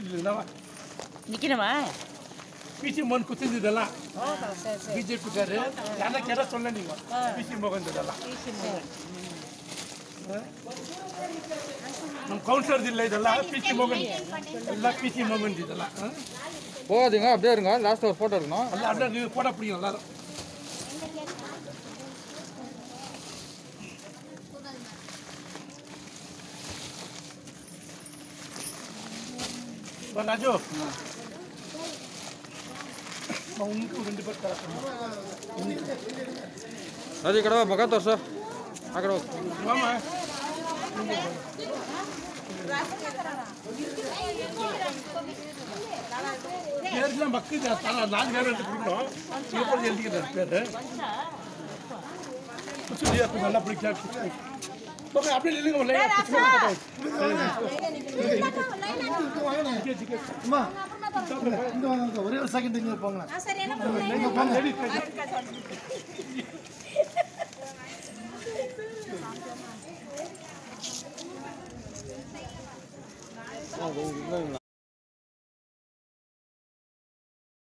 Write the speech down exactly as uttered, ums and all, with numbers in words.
நிற்கணுமா PC மோகன் குத்துது இதெல்லாம் பிஜேபிக்காரு யாரா கேட்டா சொல்ல நீங்க பிசி மோகன் இதெல்லாம் நம்ம கவுன்சிலர் இல்லை இதெல்லாம் பிசி மோகன் எல்லாம் பிசி மோகன் இதெல்லாம் போகாதீங்க அப்படியே இருங்க லாஸ்ட் ஒரு போட்டோ இருக்கணும் எல்லாம் அப்படியே போட்டோ பிடிக்கும் எல்லாரும் ராஜு उनको ரெண்டு பேர் கரெக்ட் ராஜி கடவா பக்கா தோர்ச ஆகடோ மாமா பேர்லாம் பக்கு தான நாலு பேர் எடுத்து குடுறோம் இப்போ எழுதிக்கிறார் பேர் குச்சியா நல்லா பிடிச்சா ஓகே அப்படியே இல்லங்க லைனா அம்மா இங்க வாங்க ஒரே ஒரு செகண்ட் இங்க போங்க சரி என்ன பண்ணுங்க